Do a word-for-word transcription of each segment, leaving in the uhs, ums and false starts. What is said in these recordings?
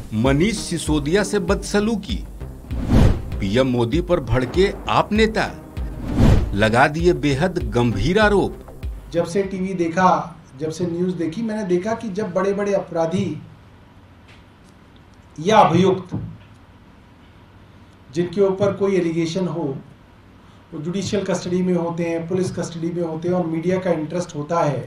मनीष सिसोदिया से बदसलूकी, पीएम मोदी पर भड़के आप नेता, लगा दिए बेहद गंभीर आरोप। जब से टीवी देखा, जब से न्यूज़ देखी, मैंने देखा कि जब बड़े बड़े अपराधी या अभियुक्त जिनके ऊपर कोई एलिगेशन हो, वो जुडिशियल कस्टडी में होते हैं, पुलिस कस्टडी में होते हैं और मीडिया का इंटरेस्ट होता है,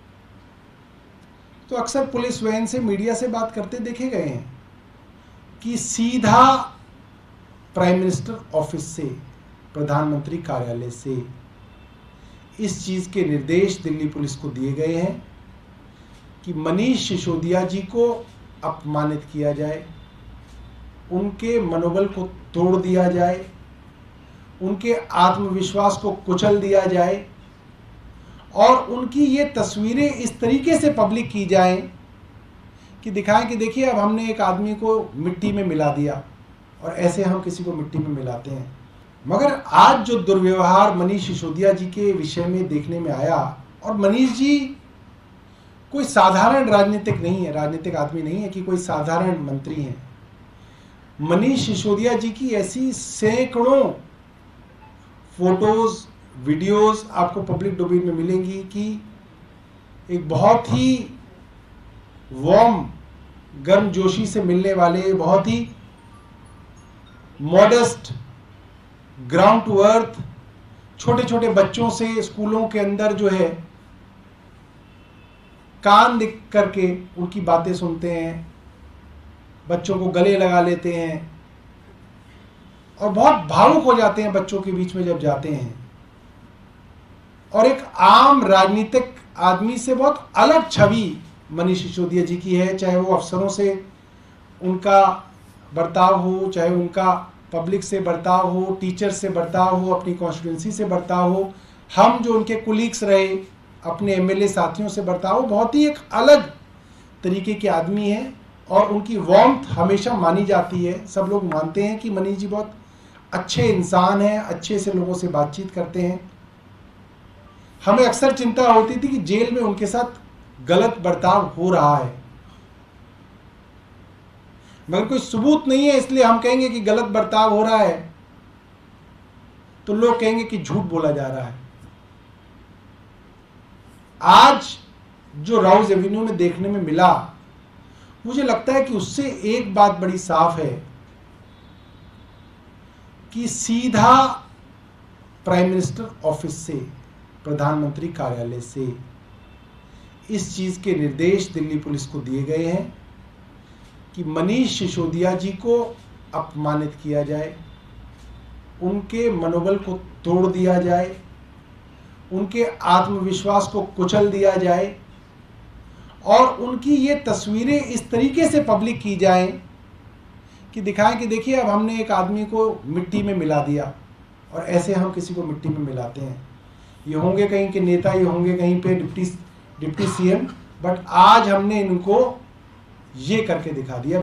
तो अक्सर पुलिस वैन से मीडिया से बात करते देखे गए हैं कि सीधा प्राइम मिनिस्टर ऑफिस से, प्रधानमंत्री कार्यालय से इस चीज़ के निर्देश दिल्ली पुलिस को दिए गए हैं कि मनीष सिसोदिया जी को अपमानित किया जाए, उनके मनोबल को तोड़ दिया जाए, उनके आत्मविश्वास को कुचल दिया जाए और उनकी ये तस्वीरें इस तरीके से पब्लिक की जाएं कि दिखाएं कि देखिए अब हमने एक आदमी को मिट्टी में मिला दिया और ऐसे हम किसी को मिट्टी में मिलाते हैं। मगर आज जो दुर्व्यवहार मनीष सिसोदिया जी के विषय में देखने में आया, और मनीष जी कोई साधारण राजनीतिक नहीं है, राजनीतिक आदमी नहीं है कि कोई साधारण मंत्री हैं। मनीष सिसोदिया जी की ऐसी सैकड़ों फोटोज, वीडियोस आपको पब्लिक डोमेन में मिलेंगी कि एक बहुत ही वार्म, गर्मजोशी से मिलने वाले, बहुत ही मॉडेस्ट, ग्राउंड टू अर्थ, छोटे छोटे बच्चों से स्कूलों के अंदर जो है कान दिख करके उनकी बातें सुनते हैं, बच्चों को गले लगा लेते हैं और बहुत भावुक हो जाते हैं बच्चों के बीच में जब जाते हैं। और एक आम राजनीतिक आदमी से बहुत अलग छवि मनीष सिसोदिया जी की है, चाहे वो अफसरों से उनका बर्ताव हो, चाहे उनका पब्लिक से बर्ताव हो, टीचर से बर्ताव हो, अपनी कॉन्स्टिट्यूंसी से बर्ताव हो, हम जो उनके कुलीग्स रहे, अपने एमएलए साथियों से बर्ताव हो, बहुत ही एक अलग तरीके के आदमी हैं और उनकी वार्मथ हमेशा मानी जाती है। सब लोग मानते हैं कि मनीष जी बहुत अच्छे इंसान हैं, अच्छे से लोगों से बातचीत करते हैं। हमें अक्सर चिंता होती थी कि जेल में उनके साथ गलत बर्ताव हो रहा है, मगर कोई सबूत नहीं है, इसलिए हम कहेंगे कि गलत बर्ताव हो रहा है तो लोग कहेंगे कि झूठ बोला जा रहा है। आज जो राउज एवेन्यू में देखने में मिला, मुझे लगता है कि उससे एक बात बड़ी साफ है कि सीधा प्राइम मिनिस्टर ऑफिस से, प्रधानमंत्री कार्यालय से इस चीज के निर्देश दिल्ली पुलिस को दिए गए हैं कि मनीष सिसोदिया जी को अपमानित किया जाए, उनके मनोबल को तोड़ दिया जाए, उनके आत्मविश्वास को कुचल दिया जाए और उनकी ये तस्वीरें इस तरीके से पब्लिक की जाएं कि दिखाएं कि देखिए अब हमने एक आदमी को मिट्टी में मिला दिया और ऐसे हम किसी को मिट्टी में मिलाते हैं। ये होंगे कहीं के नेता, ये होंगे कहीं पे डिप्टी डिप्टी सीएम, बट आज हमने इनको ये करके दिखा दिया।